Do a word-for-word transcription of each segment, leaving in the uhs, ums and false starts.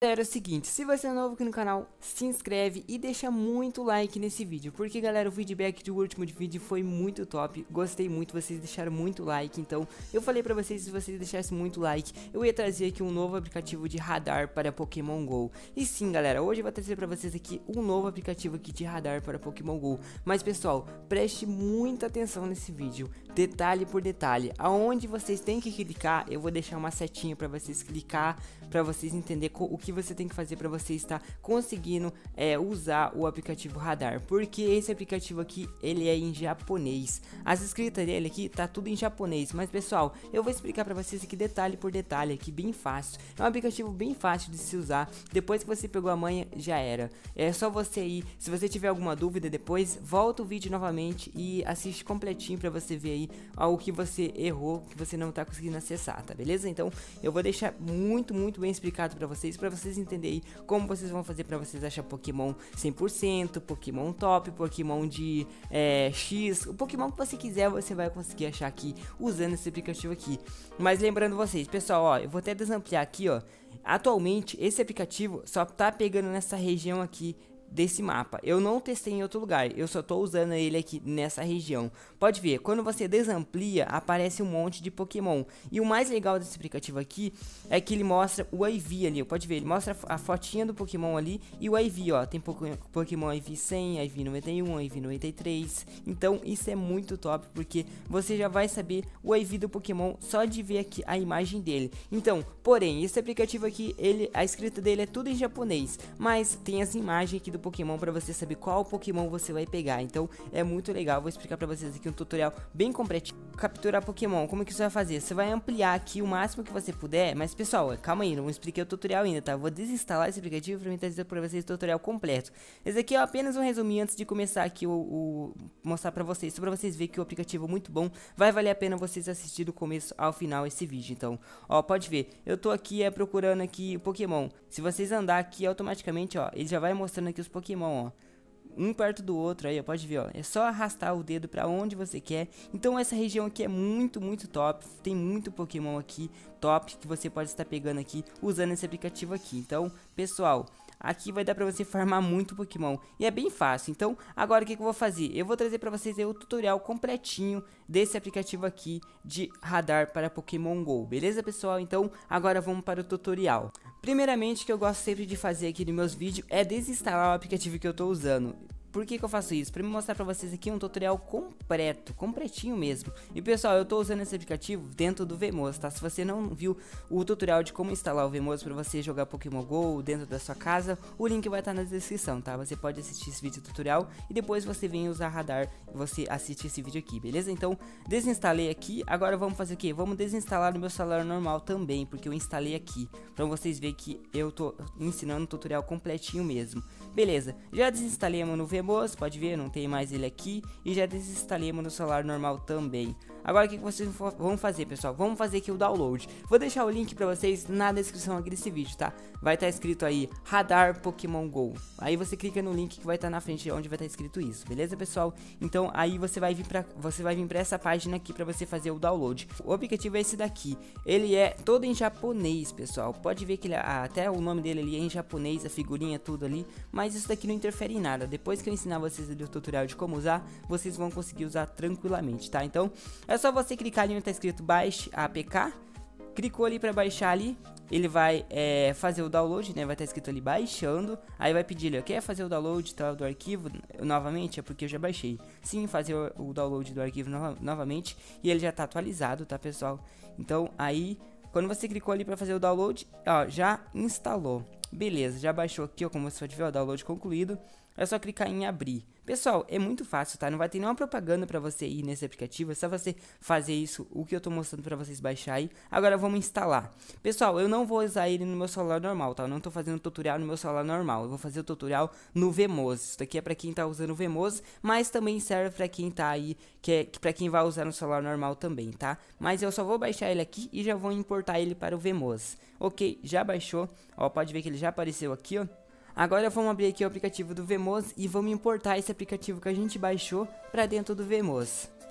Galera, é o seguinte, se você é novo aqui no canal, se inscreve e deixa muito like nesse vídeo, porque galera, o feedback do último vídeo foi muito top, gostei muito, vocês deixaram muito like, então eu falei pra vocês, se vocês deixassem muito like, eu ia trazer aqui um novo aplicativo de radar para Pokémon GO. E sim galera, hoje eu vou trazer pra vocês aqui um novo aplicativo aqui de radar para Pokémon GO, mas pessoal, preste muita atenção nesse vídeo, detalhe por detalhe, aonde vocês têm que clicar, eu vou deixar uma setinha pra vocês clicar, pra vocês entenderem o que você tem que fazer para você estar conseguindo é, usar o aplicativo radar, porque esse aplicativo aqui ele é em japonês, as escritas dele aqui tá tudo em japonês, mas pessoal, eu vou explicar para vocês aqui detalhe por detalhe aqui, bem fácil, é um aplicativo bem fácil de se usar, depois que você pegou a manha já era, é só você ir, se você tiver alguma dúvida depois, volta o vídeo novamente e assiste completinho para você ver aí o que você errou, que você não tá conseguindo acessar, tá beleza? Então eu vou deixar muito, muito bem explicado para vocês, para vocês entenderem aí como vocês vão fazer para vocês achar Pokémon cem por cento, Pokémon top, Pokémon de é, X, o Pokémon que você quiser você vai conseguir achar aqui usando esse aplicativo aqui. Mas lembrando vocês, pessoal, ó, eu vou até desampliar aqui, ó. Atualmente esse aplicativo só tá pegando nessa região aqui desse mapa, eu não testei em outro lugar, eu só tô usando ele aqui nessa região. Pode ver, quando você desamplia, aparece um monte de Pokémon. E o mais legal desse aplicativo aqui é que ele mostra o I V ali, pode ver, ele mostra a fotinha do Pokémon ali e o I V, ó, tem Pokémon I V cem, I V noventa e um, I V noventa e três. Então isso é muito top, porque você já vai saber o I V do Pokémon só de ver aqui a imagem dele. Então, porém, esse aplicativo aqui, ele, a escrita dele é tudo em japonês, mas tem as imagens aqui do Pokémon para você saber qual Pokémon você vai pegar. Então é muito legal, vou explicar para vocês aqui um tutorial bem completinho. Capturar Pokémon, como que você vai fazer? Você vai ampliar aqui o máximo que você puder, mas pessoal, calma aí, não expliquei o tutorial ainda, tá? Vou desinstalar esse aplicativo para mim trazer para vocês o tutorial completo. Esse aqui é apenas um resuminho antes de começar aqui o, o mostrar para vocês, só para vocês verem que o aplicativo é muito bom, vai valer a pena vocês assistir do começo ao final esse vídeo. Então, ó, pode ver, eu tô aqui é procurando aqui o Pokémon. Se vocês andar aqui automaticamente, ó, ele já vai mostrando aqui os Pokémon, ó, um perto do outro aí, ó, pode ver, ó, é só arrastar o dedo pra onde você quer. Então essa região aqui é muito, muito top, tem muito Pokémon aqui top que você pode estar pegando aqui usando esse aplicativo aqui. Então, pessoal, aqui vai dar pra você farmar muito Pokémon e é bem fácil. Então, agora o que, que eu vou fazer? Eu vou trazer pra vocês aí o tutorial completinho desse aplicativo aqui de radar para Pokémon GO, beleza, pessoal? Então, agora vamos para o tutorial. Primeiramente, o que eu gosto sempre de fazer aqui nos meus vídeos é desinstalar o aplicativo que eu tô usando. Por que que eu faço isso? Para me mostrar para vocês aqui um tutorial completo, completinho mesmo. E pessoal, eu tô usando esse aplicativo dentro do Vmoz, tá? Se você não viu o tutorial de como instalar o Vmoz para você jogar Pokémon GO dentro da sua casa, o link vai estar na descrição, tá? Você pode assistir esse vídeo tutorial e depois você vem usar radar e você assiste esse vídeo aqui, beleza? Então, desinstalei aqui, agora vamos fazer o que? Vamos desinstalar no meu celular normal também, porque eu instalei aqui, para vocês verem que eu tô ensinando um tutorial completinho mesmo. Beleza, já desinstalemos no Vmoz, pode ver, não tem mais ele aqui, e já desinstalemos no celular normal também. Agora o que, que vocês vão fazer, pessoal? Vamos fazer aqui o download. Vou deixar o link pra vocês na descrição aqui desse vídeo, tá? Vai estar tá escrito aí, Radar Pokémon GO. Aí você clica no link que vai estar tá na frente onde vai estar tá escrito isso, beleza, pessoal? Então aí você vai vir pra, você vai vir pra essa página aqui pra você fazer o download. O aplicativo é esse daqui. Ele é todo em japonês, pessoal. Pode ver que ele, até o nome dele ali é em japonês, a figurinha tudo ali, mas isso daqui não interfere em nada. Depois que eu ensinar vocês ali o tutorial de como usar, vocês vão conseguir usar tranquilamente, tá? Então, é só você clicar ali onde tá escrito baixe A P K, clicou ali para baixar ali, ele vai é, fazer o download, né? Vai estar escrito ali baixando, aí vai pedir ele, quer fazer o download tá, do arquivo novamente? É porque eu já baixei. Sim, fazer o, o download do arquivo no, novamente, e ele já tá atualizado, tá, pessoal? Então, aí, quando você clicou ali para fazer o download, ó, já instalou. Beleza, já baixou aqui, ó, como você pode ver, o download concluído. É só clicar em abrir. Pessoal, é muito fácil, tá? Não vai ter nenhuma propaganda pra você ir nesse aplicativo. É só você fazer isso, o que eu tô mostrando pra vocês baixar aí. Agora vamos instalar. Pessoal, eu não vou usar ele no meu celular normal, tá? Eu não tô fazendo tutorial no meu celular normal. Eu vou fazer o tutorial no Vmoz. Isso daqui é pra quem tá usando o Vmoz, mas também serve pra quem tá aí, que é pra quem vai usar no celular normal também, tá? Mas eu só vou baixar ele aqui e já vou importar ele para o Vmoz. Ok, já baixou. Ó, pode ver que ele já apareceu aqui, ó. Agora vamos abrir aqui o aplicativo do Vmoz e vamos importar esse aplicativo que a gente baixou para dentro do Vmoz.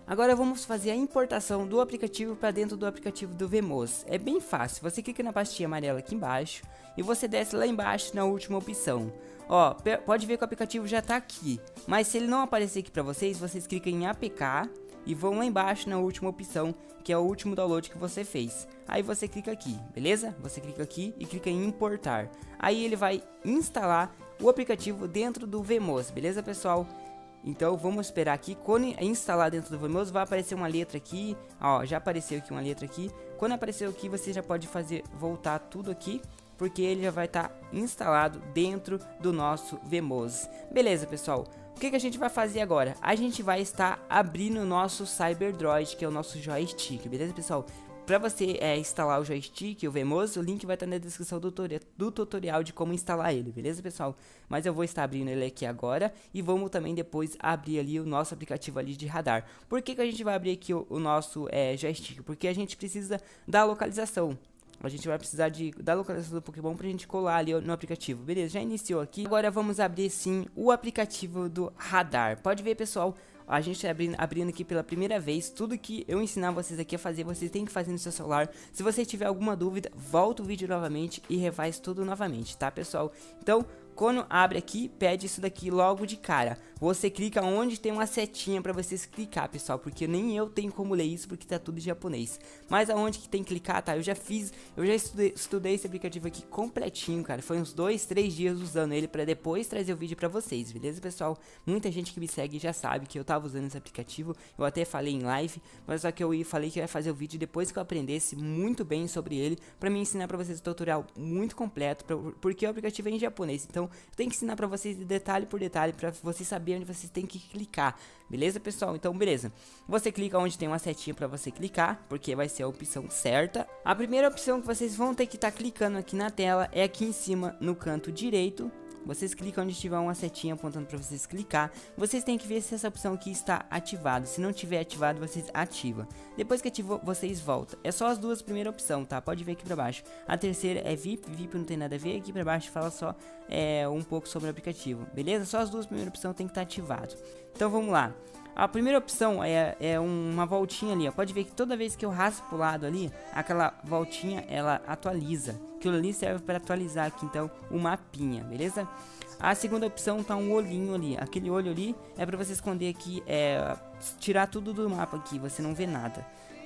Agora vamos fazer a importação do aplicativo para dentro do aplicativo do Vmoz. É bem fácil, você clica na pastinha amarela aqui embaixo e você desce lá embaixo na última opção. Ó, pode ver que o aplicativo já está aqui, mas se ele não aparecer aqui para vocês, vocês clicam em A P K e vão lá embaixo na última opção, que é o último download que você fez. Aí você clica aqui, beleza? Você clica aqui e clica em importar. Aí ele vai instalar o aplicativo dentro do Vmoz, beleza, pessoal? Então vamos esperar aqui. Quando instalar dentro do Vmoz vai aparecer uma letra aqui. Ó, já apareceu aqui uma letra aqui. Quando apareceu aqui, você já pode fazer voltar tudo aqui, porque ele já vai estar tá instalado dentro do nosso Vmoz. Beleza, pessoal? O que, que a gente vai fazer agora? A gente vai estar abrindo o nosso CyberDroid, que é o nosso joystick, beleza, pessoal? Para você é, instalar o joystick, o Vmoz, o link vai estar na descrição do, do tutorial de como instalar ele, beleza, pessoal? Mas eu vou estar abrindo ele aqui agora e vamos também depois abrir ali o nosso aplicativo ali de radar. Por que, que a gente vai abrir aqui o, o nosso é, joystick? Porque a gente precisa da localização. A gente vai precisar de, da localização do Pokémon pra gente colar ali no aplicativo. Beleza, já iniciou aqui. Agora vamos abrir sim o aplicativo do radar. Pode ver, pessoal, a gente tá abrindo, abrindo aqui pela primeira vez. Tudo que eu ensinar vocês aqui a fazer, vocês têm que fazer no seu celular. Se você tiver alguma dúvida, volta o vídeo novamente e refaz tudo novamente, tá, pessoal? Então, quando abre aqui, pede isso daqui logo de cara. Você clica onde tem uma setinha para vocês clicar, pessoal, porque nem eu tenho como ler isso porque tá tudo em japonês. Mas aonde que tem que clicar, tá? Eu já fiz, eu já estudei, estudei esse aplicativo aqui completinho, cara. Foi uns dois, três dias usando ele para depois trazer o vídeo para vocês, beleza, pessoal? Muita gente que me segue já sabe que eu tava usando esse aplicativo. Eu até falei em live, mas só que eu falei que eu ia fazer o vídeo depois que eu aprendesse muito bem sobre ele, para me ensinar para vocês um tutorial muito completo, pra, porque o aplicativo é em japonês, então tem que ensinar pra vocês de detalhe por detalhe pra vocês saberem onde vocês têm que clicar, beleza, pessoal? Então, beleza. Você clica onde tem uma setinha pra você clicar, porque vai ser a opção certa. A primeira opção que vocês vão ter que estar tá clicando aqui na tela é aqui em cima no canto direito. Vocês clicam onde tiver uma setinha apontando para vocês clicar. Vocês têm que ver se essa opção aqui está ativada. Se não tiver ativado, vocês ativam. Depois que ativou, vocês voltam. É só as duas primeiras opções, tá? Pode ver aqui para baixo. A terceira é V I P. V I P não tem nada a ver. Aqui para baixo fala só é, um pouco sobre o aplicativo. Beleza? Só as duas primeiras opções tem que estar ativado. Então vamos lá. A primeira opção é, é uma voltinha ali, ó. Pode ver que toda vez que eu raspo pro lado ali, aquela voltinha, ela atualiza. Aquilo ali serve para atualizar aqui, então, o mapinha, beleza? A segunda opção tá um olhinho ali. Aquele olho ali é para você esconder aqui, é, tirar tudo do mapa aqui, você não vê nada.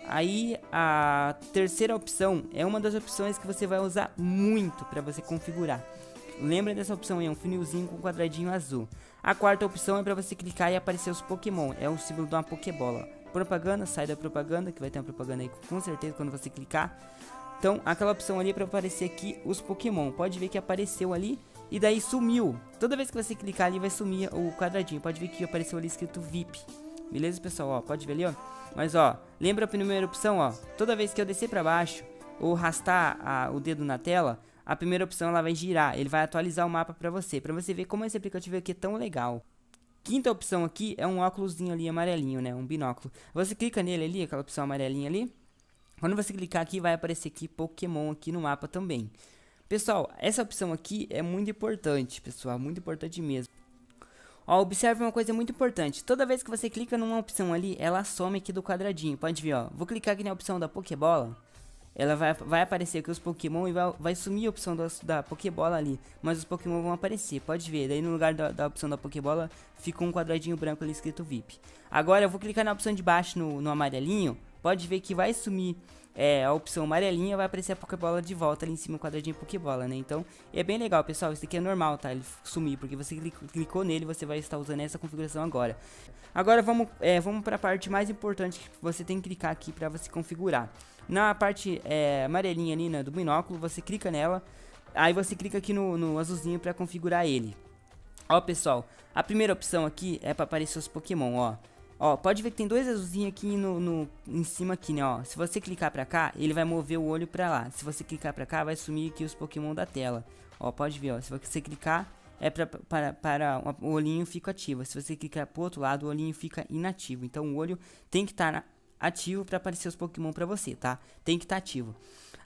Aí a terceira opção é uma das opções que você vai usar muito para você configurar. Lembra dessa opção aí, é um funilzinho com um quadradinho azul. A quarta opção é para você clicar e aparecer os Pokémon. É o símbolo de uma Pokébola. Propaganda, sai da propaganda, que vai ter uma propaganda aí com certeza quando você clicar. Então, aquela opção ali é para aparecer aqui os Pokémon. Pode ver que apareceu ali e daí sumiu. Toda vez que você clicar ali vai sumir o quadradinho. Pode ver que apareceu ali escrito V I P. Beleza, pessoal? Ó, pode ver ali, ó. Mas, ó, lembra a primeira opção, ó. Toda vez que eu descer para baixo ou arrastar a, o dedo na tela, a primeira opção ela vai girar, ele vai atualizar o mapa para você, para você ver como esse aplicativo aqui é tão legal. Quinta opção aqui é um óculosinho ali amarelinho, né, um binóculo. Você clica nele ali, aquela opção amarelinha ali. Quando você clicar aqui vai aparecer aqui Pokémon aqui no mapa também. Pessoal, essa opção aqui é muito importante, pessoal, muito importante mesmo. Ó, observe uma coisa muito importante. Toda vez que você clica numa opção ali, ela some aqui do quadradinho. Pode ver, ó. Vou clicar aqui na opção da Pokébola. Ela vai, vai aparecer aqui os Pokémon e vai, vai sumir a opção da, da Pokébola ali. Mas os Pokémon vão aparecer, pode ver. Daí no lugar da, da opção da Pokébola fica um quadradinho branco ali escrito V I P. Agora eu vou clicar na opção de baixo no, no amarelinho. Pode ver que vai sumir é, a opção amarelinha, vai aparecer a Pokébola de volta ali em cima, o quadradinho Pokébola, né? Então é bem legal, pessoal. Isso aqui é normal, tá? Ele sumir, porque você clicou nele, você vai estar usando essa configuração agora. Agora vamos, é, vamos para a parte mais importante que você tem que clicar aqui para você configurar. Na parte é, amarelinha ali, né, do binóculo, você clica nela. Aí você clica aqui no, no azulzinho para configurar ele. Ó, pessoal, a primeira opção aqui é para aparecer os Pokémon, ó. Ó, pode ver que tem dois azulzinhos aqui no, no, em cima aqui, né, ó. Se você clicar pra cá, ele vai mover o olho pra lá. Se você clicar pra cá, vai sumir aqui os Pokémon da tela. Ó, pode ver, ó. Se você clicar, é pra, para, para o olhinho fica ativo. Se você clicar pro outro lado, o olhinho fica inativo. Então o olho tem que estar ativo pra aparecer os Pokémon pra você, tá? Tem que estar ativo.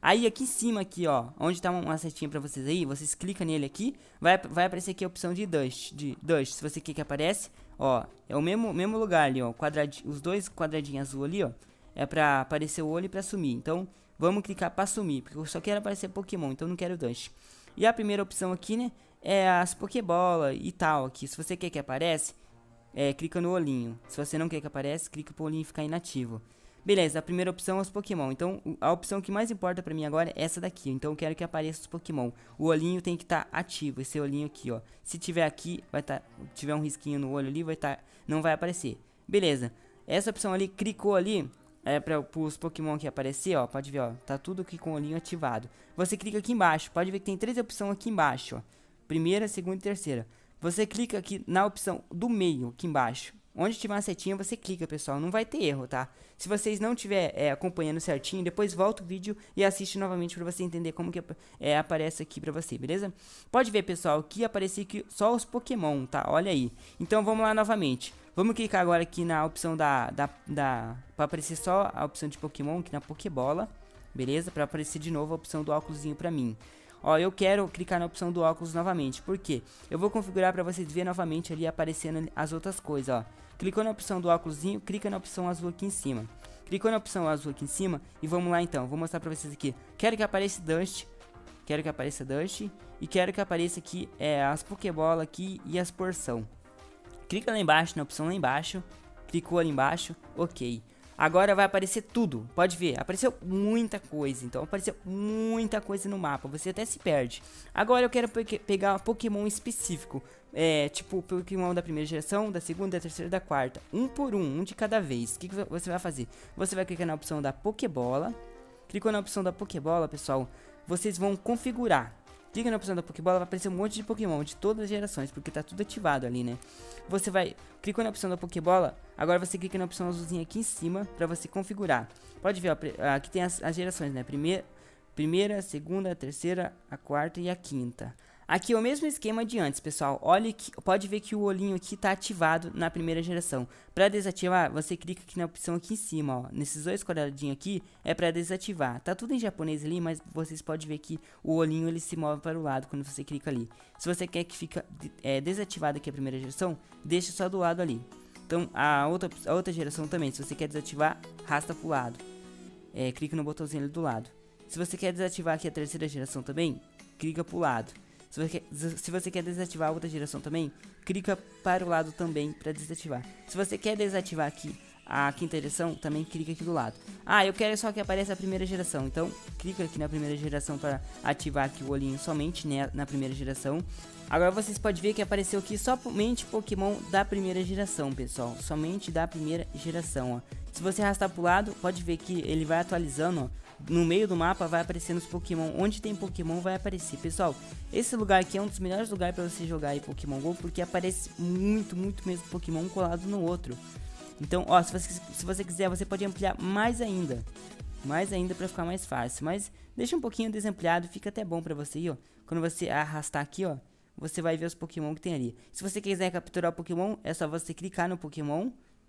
Aí aqui em cima aqui, ó, onde tá uma setinha pra vocês aí, vocês clicam nele aqui, vai, vai aparecer aqui a opção de Dust, de Dust. Se você quer que aparece, ó, é o mesmo, mesmo lugar ali, ó, quadradinho, os dois quadradinhos azul ali, ó, é pra aparecer o olho e pra sumir. Então, vamos clicar pra sumir, porque eu só quero aparecer Pokémon, então não quero Dust. E a primeira opção aqui, né, é as Pokébola e tal aqui. Se você quer que apareça, é, clica no olhinho. Se você não quer que apareça, clica pro olhinho ficar inativo. Beleza, a primeira opção é os Pokémon. Então, a opção que mais importa pra mim agora é essa daqui. Então, eu quero que apareça os Pokémon. O olhinho tem que estar tá ativo, esse olhinho aqui, ó. Se tiver aqui, vai estar, tá, tiver um risquinho no olho ali, vai estar, tá, não vai aparecer. Beleza, essa opção ali, clicou ali, é para os Pokémon que aparecer, ó. Pode ver, ó, tá tudo aqui com o olhinho ativado. Você clica aqui embaixo, pode ver que tem três opções aqui embaixo, ó. Primeira, segunda e terceira. Você clica aqui na opção do meio, aqui embaixo. Onde tiver uma setinha, você clica, pessoal. Não vai ter erro, tá? Se vocês não estiver é, acompanhando certinho, depois volta o vídeo e assiste novamente pra você entender como que é, aparece aqui pra você, beleza? Pode ver, pessoal, que aparece aqui só os Pokémon, tá? Olha aí. Então, vamos lá novamente. Vamos clicar agora aqui na opção da... da, da pra aparecer só a opção de Pokémon, aqui na Pokébola. Beleza? Pra aparecer de novo a opção do óculosinho pra mim. Ó, eu quero clicar na opção do óculos novamente. Por quê? Eu vou configurar para vocês verem novamente ali aparecendo as outras coisas, ó. Clicou na opção do óculosinho, clica na opção azul aqui em cima. Clicou na opção azul aqui em cima e vamos lá então. Vou mostrar para vocês aqui. Quero que apareça Dust. Quero que apareça Dust. E quero que apareça aqui é, as Pokébola aqui e as porção. Clica lá embaixo, na opção lá embaixo. Clicou ali embaixo. Ok. Agora vai aparecer tudo, pode ver, apareceu muita coisa, então apareceu muita coisa no mapa, você até se perde. Agora eu quero pe pegar um Pokémon específico, é, tipo Pokémon da primeira geração, da segunda, da terceira e da quarta, um por um, um de cada vez. O que, que você vai fazer? Você vai clicar na opção da Pokébola, clicou na opção da Pokébola, pessoal, vocês vão configurar. Clica na opção da Pokébola, vai aparecer um monte de Pokémon de todas as gerações, porque tá tudo ativado ali, né? Você vai, clicou na opção da Pokébola, agora você clica na opção azulzinha aqui em cima pra você configurar. Pode ver, ó, aqui tem as, as gerações, né? Primeira, primeira, segunda, terceira, a quarta e a quinta. Aqui é o mesmo esquema de antes, pessoal. Olha que, pode ver que o olhinho aqui tá ativado na primeira geração. Para desativar, você clica aqui na opção aqui em cima, ó. Nesses dois quadradinhos aqui é para desativar. Tá tudo em japonês ali, mas vocês podem ver que o olhinho ele se move para o lado quando você clica ali. Se você quer que fique é, desativado aqui a primeira geração, deixa só do lado ali. Então a outra, a outra geração também, se você quer desativar, arrasta pro lado. É, clica no botãozinho ali do lado. Se você quer desativar aqui a terceira geração também, clica pro lado. Se você, quer, se você quer desativar a outra geração também, clica para o lado também para desativar. Se você quer desativar aqui a quinta geração, também clica aqui do lado. Ah, eu quero só que apareça a primeira geração, então clica aqui na primeira geração para ativar aqui o olhinho somente, né, na primeira geração. Agora vocês podem ver que apareceu aqui somente Pokémon da primeira geração, pessoal. Somente da primeira geração, ó. Se você arrastar pro lado, pode ver que ele vai atualizando, ó. No meio do mapa vai aparecendo os Pokémon. Onde tem Pokémon vai aparecer. Pessoal, esse lugar aqui é um dos melhores lugares para você jogar aí Pokémon GO, porque aparece muito, muito mesmo Pokémon colado no outro. Então, ó, se você, se você quiser, você pode ampliar mais ainda. Mais ainda para ficar mais fácil. Mas deixa um pouquinho desampliado, fica até bom para você, ó. Quando você arrastar aqui, ó, você vai ver os Pokémon que tem ali. Se você quiser capturar o Pokémon, é só você clicar no Pokémon.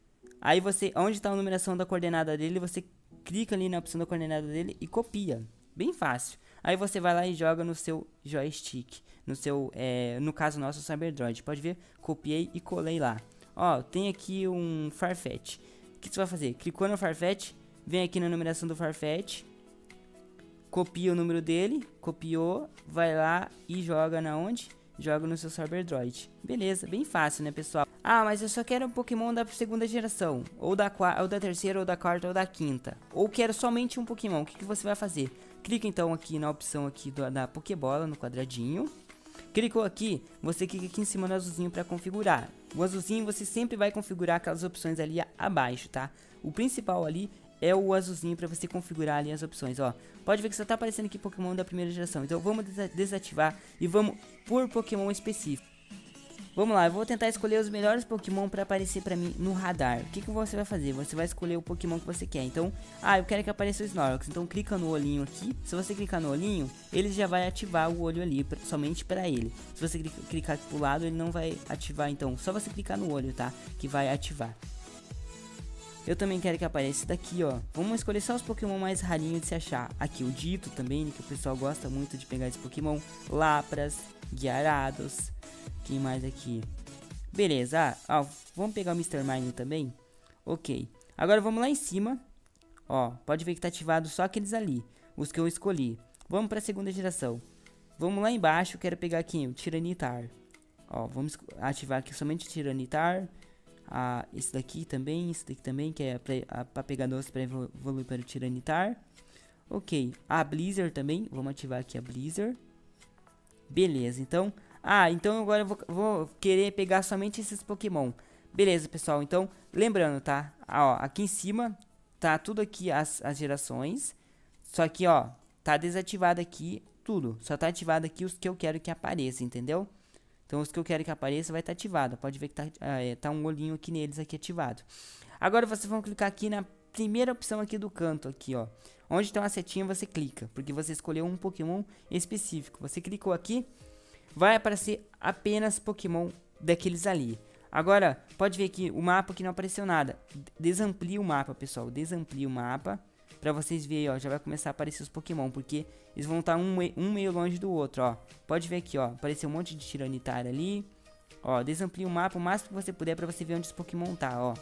Aí você, onde está a numeração da coordenada dele, você clica ali na opção da coordenada dele e copia. Bem fácil. Aí você vai lá e joga no seu joystick. No seu, é, no caso nosso, Cyberdroid. Pode ver? Copiei e colei lá. Ó, tem aqui um Farfetch. O que você vai fazer? Clicou no Farfetch, vem aqui na numeração do Farfetch, copia o número dele, copiou, vai lá e joga na onde? Joga no seu Cyberdroid. Beleza, bem fácil, né, pessoal? Ah, mas eu só quero um Pokémon da segunda geração, ou da, ou da terceira, ou da quarta, ou da quinta. Ou quero somente um Pokémon. O que, que você vai fazer? Clica então aqui na opção aqui do, da Pokébola, no quadradinho. Clicou aqui, você clica aqui em cima do azulzinho para configurar. O azulzinho você sempre vai configurar aquelas opções ali abaixo, tá? O principal ali é o azulzinho para você configurar ali as opções, ó. Pode ver que só tá aparecendo aqui Pokémon da primeira geração. Então vamos desativar e vamos por Pokémon específico. Vamos lá, eu vou tentar escolher os melhores Pokémon para aparecer para mim no radar. O que, que você vai fazer? Você vai escolher o Pokémon que você quer. Então, ah, eu quero que apareça o Snorlax. Então clica no olhinho aqui. Se você clicar no olhinho, ele já vai ativar o olho ali, pra, somente para ele. Se você clicar aqui pro lado, ele não vai ativar. Então, só você clicar no olho, tá? Que vai ativar. Eu também quero que apareça esse daqui, ó. Vamos escolher só os Pokémon mais rarinhos de se achar. Aqui o Dito também, que o pessoal gosta muito de pegar esse Pokémon. Lapras, Gyarados. Quem mais aqui? Beleza, ah, ó, vamos pegar o mister Mime também. Ok, agora vamos lá em cima. Ó, pode ver que tá ativado só aqueles ali, os que eu escolhi. Vamos pra segunda geração. Vamos lá embaixo, quero pegar aqui o Tiranitar. Ó, vamos ativar aqui somente o Tiranitar. Ah, esse daqui também, esse daqui também, que é pra, pra pegar doce pra evoluir para o Tiranitar. Ok, a Blizzard também, vamos ativar aqui a Blizzard. Beleza, então... Ah, então agora eu vou, vou querer pegar somente esses Pokémon. Beleza, pessoal, então, lembrando, tá? Ah, ó, aqui em cima, tá tudo aqui as, as gerações. Só que, ó, tá desativado aqui tudo. Só tá ativado aqui os que eu quero que apareça, entendeu? Então, os que eu quero que apareça vai estar tá ativado. Pode ver que tá, é, tá um olhinho aqui neles aqui ativado. Agora, vocês vão clicar aqui na primeira opção aqui do canto, aqui, ó. Onde tem uma setinha, você clica, porque você escolheu um Pokémon específico. Você clicou aqui, vai aparecer apenas Pokémon daqueles ali. Agora, pode ver que o mapa aqui não apareceu nada. Desamplia o mapa, pessoal. Desamplia o mapa. Pra vocês verem, ó, já vai começar a aparecer os Pokémon, porque eles vão estar um, um meio longe do outro, ó. Pode ver aqui, ó, apareceu um monte de Tiranitar ali. Ó, desamplia o mapa o máximo que você puder pra você ver onde os Pokémon tá, ó.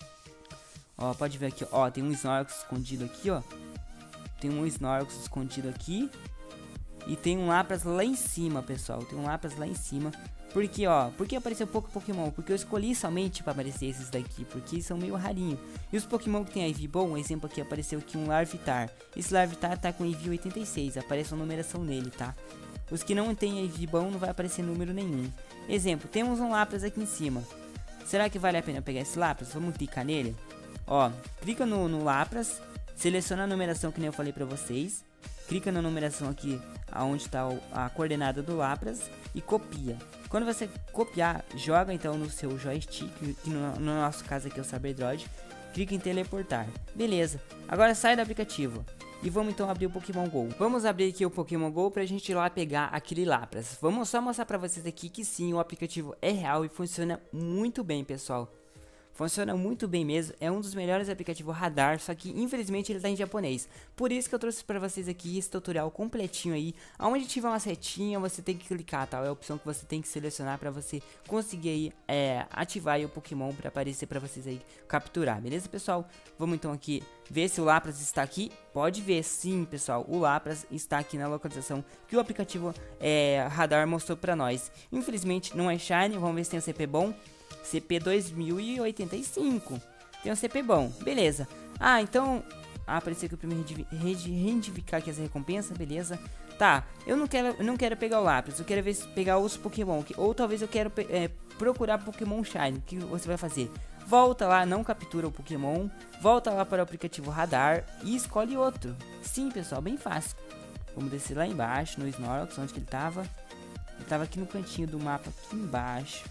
Ó, pode ver aqui, ó, tem um Snorlax escondido aqui, ó. Tem um Snorlax escondido aqui. E tem um Lapras lá em cima, pessoal. Tem um Lapras lá em cima. Por que, ó? Por que apareceu pouco Pokémon? Porque eu escolhi somente para aparecer esses daqui, porque são meio rarinhos. E os Pokémon que tem a E V bom, um exemplo aqui, apareceu aqui um Larvitar. Esse Larvitar tá com E V oitenta e seis, aparece uma numeração nele, tá? Os que não tem a E V bom não vai aparecer número nenhum. Exemplo, temos um Lapras aqui em cima. Será que vale a pena pegar esse Lapras? Vamos clicar nele. Ó, clica no, no Lapras, seleciona a numeração que nem eu falei pra vocês. Clica na numeração aqui, aonde está a coordenada do Lapras, e copia. Quando você copiar, joga então no seu joystick, que no, no nosso caso aqui é o Cyberdroid, clica em teleportar. Beleza, agora sai do aplicativo e vamos então abrir o Pokémon Go. Vamos abrir aqui o Pokémon Go pra gente ir lá pegar aquele Lapras. Vamos só mostrar pra vocês aqui que sim, o aplicativo é real e funciona muito bem, pessoal. Funciona muito bem mesmo, é um dos melhores aplicativos radar, só que infelizmente ele tá em japonês. Por isso que eu trouxe pra vocês aqui esse tutorial completinho aí, onde tiver uma setinha você tem que clicar, tá? É a opção que você tem que selecionar pra você conseguir aí, é, ativar aí o Pokémon pra aparecer pra vocês aí capturar, beleza, pessoal? Vamos então aqui ver se o Lapras está aqui. Pode ver sim, pessoal, o Lapras está aqui na localização que o aplicativo é, radar mostrou pra nós. Infelizmente não é Shine, vamos ver se tem um C P bom. C P dois mil e oitenta e cinco. Tem um C P bom, beleza. Ah, então... Ah, apareceu aqui o primeiro reivindicar aqui as recompensas, beleza. Tá, eu não quero, eu não quero pegar o Lapras, eu quero ver se pegar os Pokémon. Que, ou talvez eu quero é, procurar Pokémon Shine. O que você vai fazer? Volta lá, não captura o Pokémon. Volta lá para o aplicativo radar e escolhe outro. Sim, pessoal, bem fácil. Vamos descer lá embaixo, no Snorlax, onde que ele tava. Ele tava aqui no cantinho do mapa, aqui embaixo.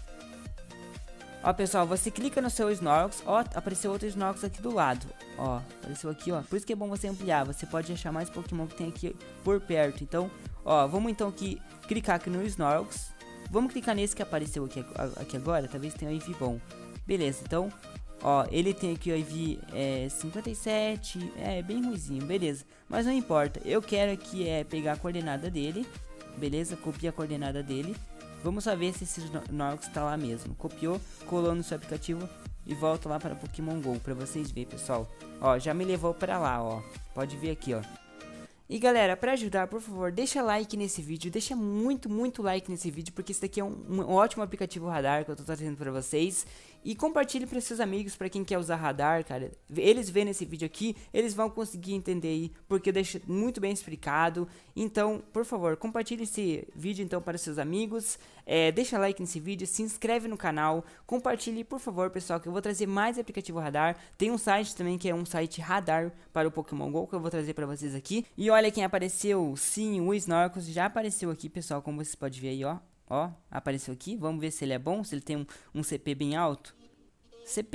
Ó, pessoal, você clica no seu Snorlax, ó, apareceu outro Snorlax aqui do lado, ó, apareceu aqui, ó, por isso que é bom você ampliar, você pode achar mais Pokémon que tem aqui por perto, então, ó, vamos então aqui, clicar aqui no Snorlax, vamos clicar nesse que apareceu aqui, aqui agora, talvez tenha um I V bom, beleza, então, ó, ele tem aqui o I V é, cinquenta e sete, é bem ruizinho, beleza, mas não importa, eu quero aqui é pegar a coordenada dele, beleza, copia a coordenada dele. Vamos só ver se esse Snorlax está lá mesmo. Copiou, colou no seu aplicativo e volta lá para Pokémon Go para vocês verem, pessoal. Ó, já me levou para lá, ó. Pode ver aqui, ó. E galera, para ajudar, por favor, deixa like nesse vídeo, deixa muito, muito like nesse vídeo, porque esse daqui é um, um ótimo aplicativo radar que eu tô trazendo para vocês. E compartilhe para seus amigos, para quem quer usar radar, cara. Eles vendo esse vídeo aqui, eles vão conseguir entender aí, porque eu deixo muito bem explicado. Então, por favor, compartilhe esse vídeo então para seus amigos. É, deixa like nesse vídeo, se inscreve no canal, compartilhe, por favor, pessoal, que eu vou trazer mais aplicativo radar. Tem um site também que é um site radar para o Pokémon Go, que eu vou trazer para vocês aqui. E olha quem apareceu, sim, o Snorlax já apareceu aqui, pessoal, como vocês podem ver aí, ó. Ó, apareceu aqui, vamos ver se ele é bom, se ele tem um, um C P bem alto. C P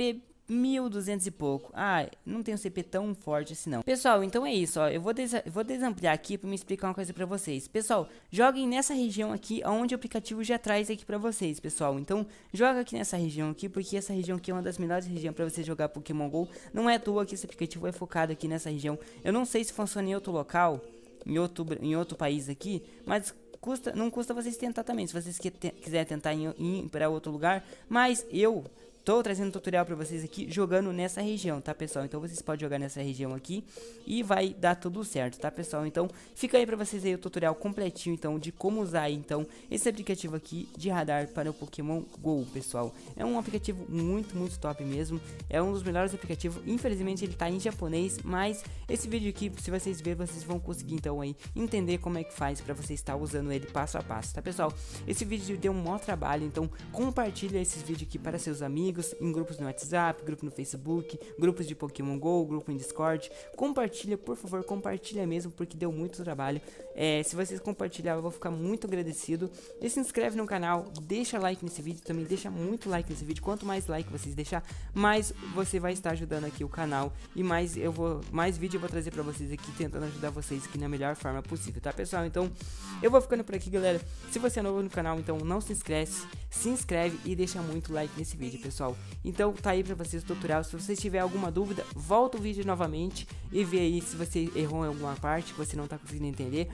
mil e duzentos e pouco. Ah, não tem um C P tão forte assim não. Pessoal, então é isso, ó. Eu vou, des vou desampliar aqui pra me explicar uma coisa pra vocês. Pessoal, joguem nessa região aqui, onde o aplicativo já traz aqui pra vocês, pessoal. Então, joga aqui nessa região aqui, porque essa região aqui é uma das melhores regiões pra você jogar Pokémon GO. Não é à toa que esse aplicativo é focado aqui nessa região. Eu não sei se funciona em outro local, em outro, em outro país aqui, mas... Custa, não custa vocês tentar também, se vocês que te, quiserem tentar ir, ir para outro lugar. Mas eu tô trazendo um tutorial para vocês aqui, jogando nessa região, tá, pessoal? Então vocês podem jogar nessa região aqui e vai dar tudo certo, tá, pessoal? Então fica aí para vocês aí o tutorial completinho, então, de como usar, então, esse aplicativo aqui de radar para o Pokémon GO, pessoal. É um aplicativo muito, muito top mesmo. É um dos melhores aplicativos. Infelizmente ele tá em japonês, mas esse vídeo aqui, se vocês verem, vocês vão conseguir, então, aí, entender como é que faz para você estar usando ele passo a passo, tá, pessoal? Esse vídeo deu um maior trabalho, então compartilha esses vídeos aqui para seus amigos, em grupos no WhatsApp, grupo no Facebook, grupos de Pokémon GO, grupo em Discord. Compartilha, por favor, compartilha mesmo, porque deu muito trabalho. É, se vocês compartilharem, eu vou ficar muito agradecido. E se inscreve no canal, deixa like nesse vídeo também, deixa muito like nesse vídeo. Quanto mais like vocês deixar, mais você vai estar ajudando aqui o canal e mais eu vou, mais vídeo eu vou trazer pra vocês aqui, tentando ajudar vocês aqui na melhor forma possível, tá, pessoal? Então, eu vou ficando por aqui, galera. Se você é novo no canal, então não se inscreve, se inscreve e deixa muito like nesse vídeo, pessoal. Então tá aí pra vocês o tutorial. Se vocês tiver alguma dúvida, volta o vídeo novamente e vê aí se você errou em alguma parte que você não tá conseguindo entender,